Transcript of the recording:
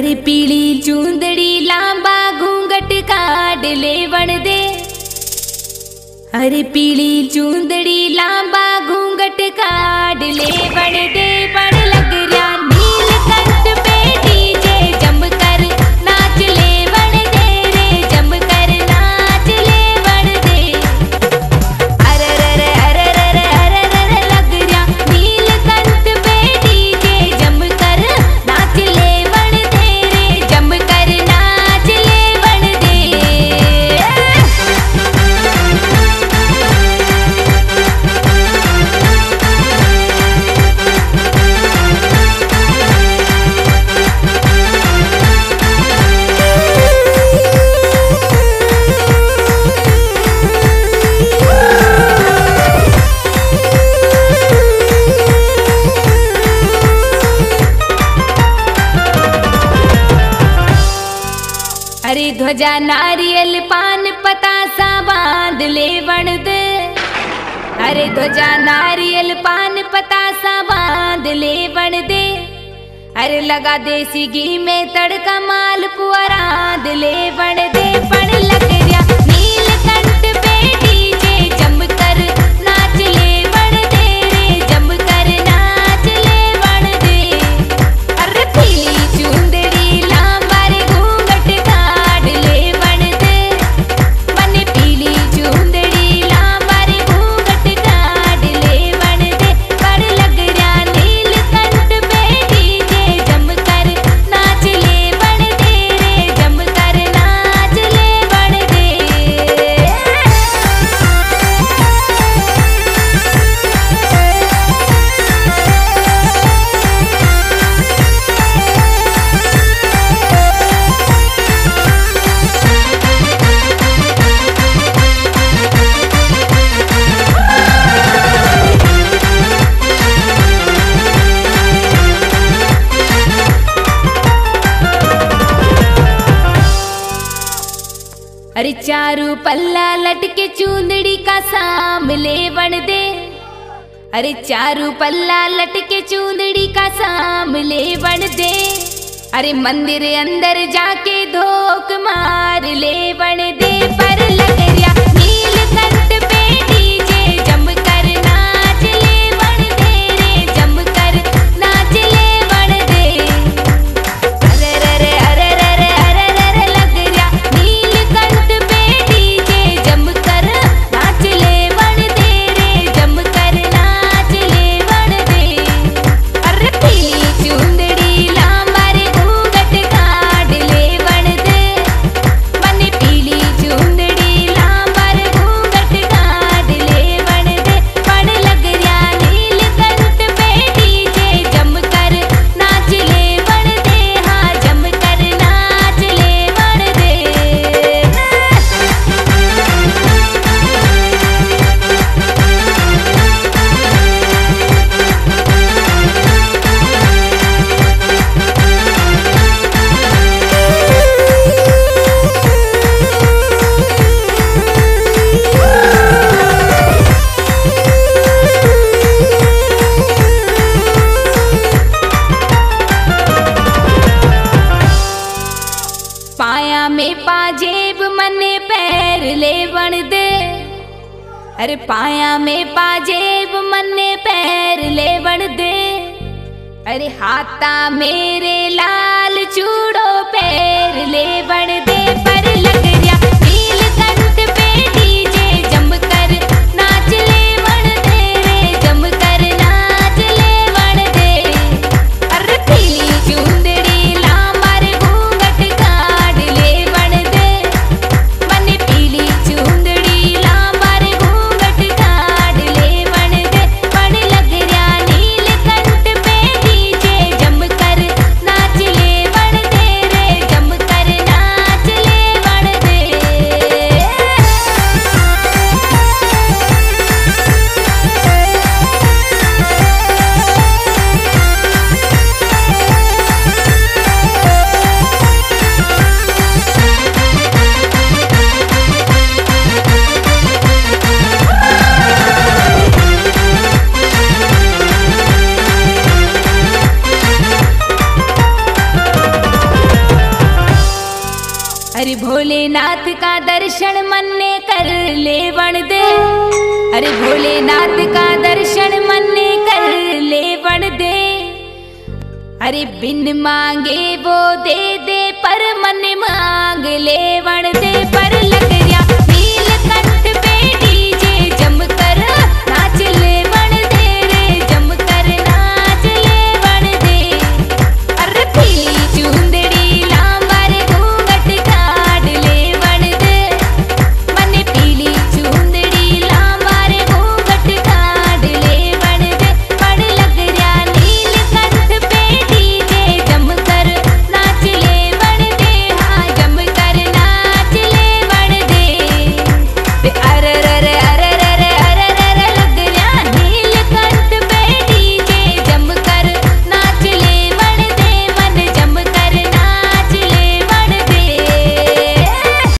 अरे पीली चूंदड़ी लांबा घूंघट काढ़ ले वण दे। अरे पीली चूंदड़ी लांबा घूंघट काढ़ ले वण दे। बड़ लग रहा नीलकंठ पे डीजे जम कर नाच ले वण दे रे, जम कर नाच ले वण दे। अरे रे अरे रे अरे रे लग रहा नीलकंठ पे डीजे जम कर नाच ले वण दे रे, जम कर नाच ले वण दे। अरे ध्वजा नारियल पान पतासा बांध ले वण दे। अरे ध्वजा नारियल पान पतासा बांध ले वण दे। अरे लगा देसी घी में तड़का माल पुआ रांध ले वण दे। पण लग रहा नीलकंठ पे डीजे जम कर नाच ले वण दे रे, जम कर नाच ले वण दे। अरे पीली चूंदड़ी लांबा रे घूंघट काढ़ ले वण दे। मने पीली चूंदड़ी लांबा रे घूंघट काढ़ ले वण दे। बड़ लग रहा नीलकंठ पे डीजे जम कर नाच ले वण दे रे, जम कर नाच ले वण दे। अरे चारू पल्ला लटके चूंदड़ी का साम ले वण दे। अरे चारू पल्ला लटके चूंदड़ी का साम ले वण दे। अरे मंदिर अंदर जाके धोक मार ले वण दे। पर लग रहा नीलकंठ पे डीजे जम कर नाच ले वण दे रे, जम कर नाच ले वण दे। अरे रे अरे रे अरे रे लग रहा नीलकंठ पे डीजे जम कर नाच ले वण दे रे, जम कर नाच ले वण दे। अरे पीली चूंदड़ी लांबा रे घूंघट काढ़ ले वण दे। मने पीली चूंदड़ी लांबा रे घूंघट काढ़ ले वण दे। पण लग रहा नीलकंठ पे डीजे जम कर नाच ले वण दे। हाँ जम कर नाच ले वण दे। पाया में पाजेब मने पैर ले वण दे। अरे पाया में पाजेब मने पैर ले वण दे। अरे हाथा मेरे लाल चूड़ो पैर ले वण दे। पर लग रहा नीलकंठ पे डीजे जम कर नाच ले वण दे रे, जम कर नाच ले वण दे। अरे पीली चूंदड़ी लांबा रे घूंघट काढ़ ले वण दे। मने पीली चूंदड़ी लांबा रे घूंघट काढ़ ले वण दे। पण लग रहा नीलकंठ पे डीजे जम कर नाच ले वण दे रे, जम कर नाच वण दे। अरे भोलेनाथ का दर्शन मन कर ले वण दे। अरे बिन मांगे वो दे दे पर मन मांग ले वण दे। पर लग